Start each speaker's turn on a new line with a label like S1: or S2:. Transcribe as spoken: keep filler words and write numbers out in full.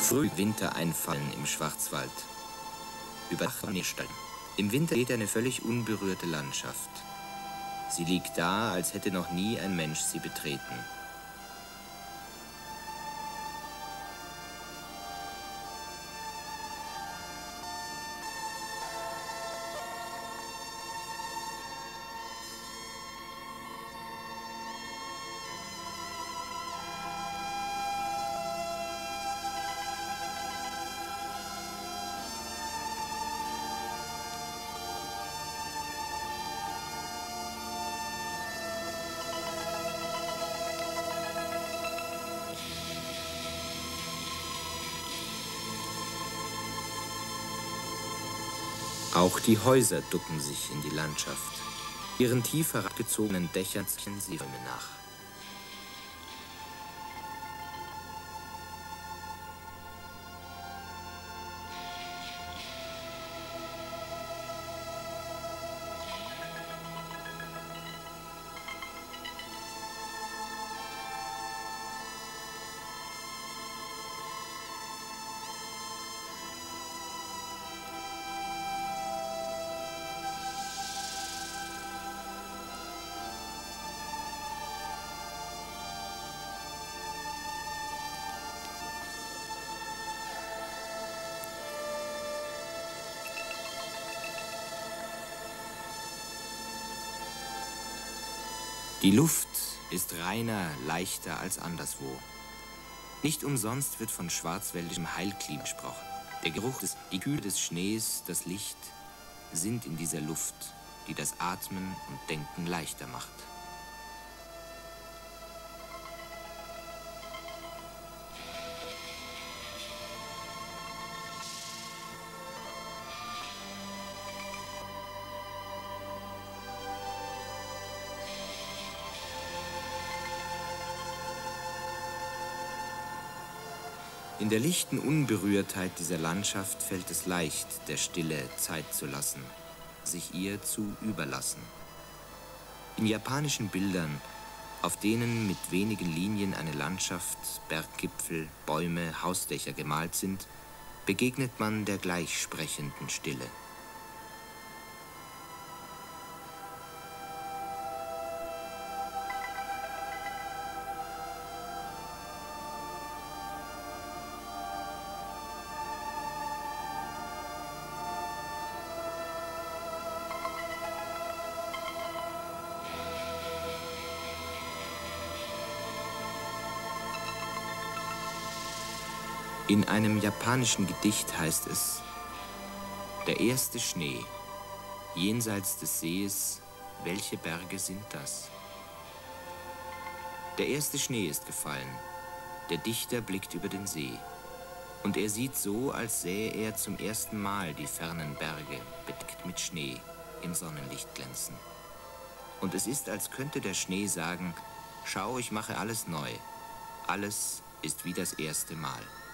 S1: Früh Winter einfallen im Schwarzwald. Über Schneestall. Im Winter steht eine völlig unberührte Landschaft. Sie liegt da, als hätte noch nie ein Mensch sie betreten. Auch die Häuser ducken sich in die Landschaft. Ihren tief herabgezogenen Dächern ziehen sie Bäume nach. Die Luft ist reiner, leichter als anderswo. Nicht umsonst wird von schwarzwäldischem Heilklima gesprochen. Der Geruch, des, die Kühle des Schnees, das Licht sind in dieser Luft, die das Atmen und Denken leichter macht. In der lichten Unberührtheit dieser Landschaft fällt es leicht, der Stille Zeit zu lassen, sich ihr zu überlassen. In japanischen Bildern, auf denen mit wenigen Linien eine Landschaft, Berggipfel, Bäume, Hausdächer gemalt sind, begegnet man der gleichsprechenden Stille. In einem japanischen Gedicht heißt es: Der erste Schnee, jenseits des Sees, welche Berge sind das? Der erste Schnee ist gefallen, der Dichter blickt über den See. Und er sieht so, als sähe er zum ersten Mal die fernen Berge, bedeckt mit Schnee, im Sonnenlicht glänzen. Und es ist, als könnte der Schnee sagen: Schau, ich mache alles neu. Alles ist wie das erste Mal.